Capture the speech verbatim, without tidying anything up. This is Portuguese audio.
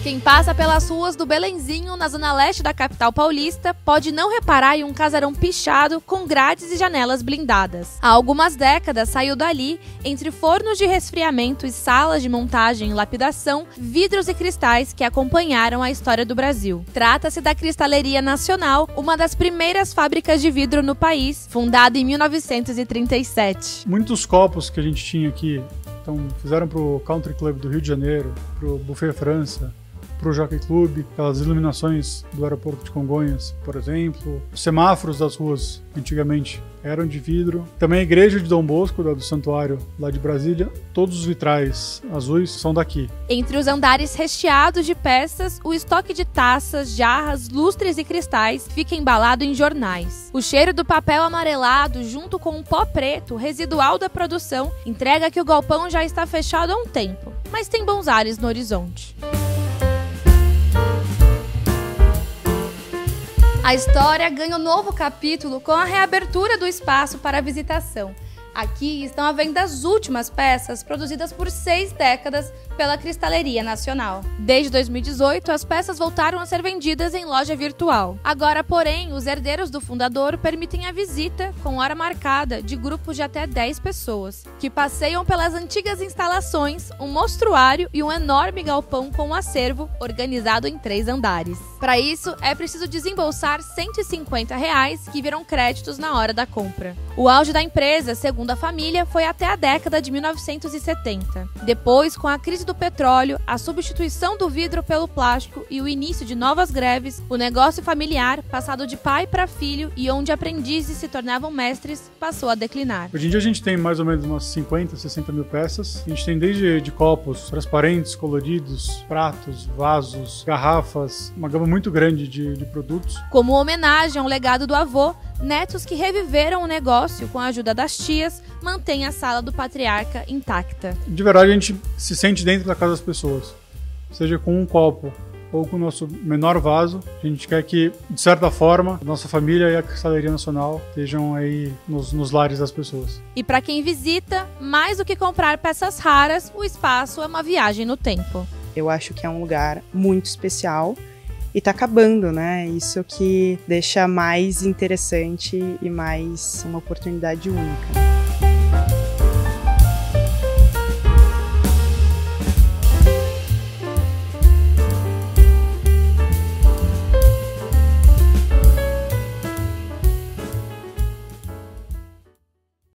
Quem passa pelas ruas do Belenzinho, na zona leste da capital paulista, pode não reparar em um casarão pichado com grades e janelas blindadas. Há algumas décadas saiu dali, entre fornos de resfriamento e salas de montagem e lapidação, vidros e cristais que acompanharam a história do Brasil. Trata-se da Cristaleria Nacional, uma das primeiras fábricas de vidro no país, fundada em mil novecentos e trinta e sete. Muitos copos que a gente tinha aqui, então fizeram para o Country Club do Rio de Janeiro, para o Buffet França, para o Jockey Club, aquelas iluminações do aeroporto de Congonhas, por exemplo. Os semáforos das ruas, antigamente, eram de vidro. Também a igreja de Dom Bosco, do santuário lá de Brasília, todos os vitrais azuis são daqui. Entre os andares recheados de peças, o estoque de taças, jarras, lustres e cristais fica embalado em jornais. O cheiro do papel amarelado, junto com o pó preto, residual da produção, entrega que o galpão já está fechado há um tempo, mas tem bons ares no horizonte. A história ganha um novo capítulo com a reabertura do espaço para a visitação. Aqui estão à venda as últimas peças produzidas por seis décadas pela Cristaleria Nacional. Desde dois mil e dezoito, as peças voltaram a ser vendidas em loja virtual. Agora, porém, os herdeiros do fundador permitem a visita, com hora marcada, de grupos de até dez pessoas, que passeiam pelas antigas instalações, um mostruário e um enorme galpão com um acervo organizado em três andares. Para isso, é preciso desembolsar cento e cinquenta reais, que viram créditos na hora da compra. O auge da empresa, segundo a família, foi até a década de mil novecentos e setenta. Depois, com a crise do petróleo, a substituição do vidro pelo plástico e o início de novas greves, o negócio familiar, passado de pai para filho e onde aprendizes se tornavam mestres, passou a declinar. Hoje em dia a gente tem mais ou menos umas cinquenta, sessenta mil peças. A gente tem desde de copos transparentes, coloridos, pratos, vasos, garrafas, uma gama muito grande de, de produtos. Como homenagem ao legado do avô, netos que reviveram o negócio com a ajuda das tias mantêm a sala do patriarca intacta. De verdade, a gente se sente dentro da casa das pessoas, seja com um copo ou com o nosso menor vaso. A gente quer que, de certa forma, a nossa família e a Cristaleria Nacional estejam aí nos, nos lares das pessoas. E para quem visita, mais do que comprar peças raras, o espaço é uma viagem no tempo. Eu acho que é um lugar muito especial. E tá acabando, né? Isso que deixa mais interessante e mais uma oportunidade única.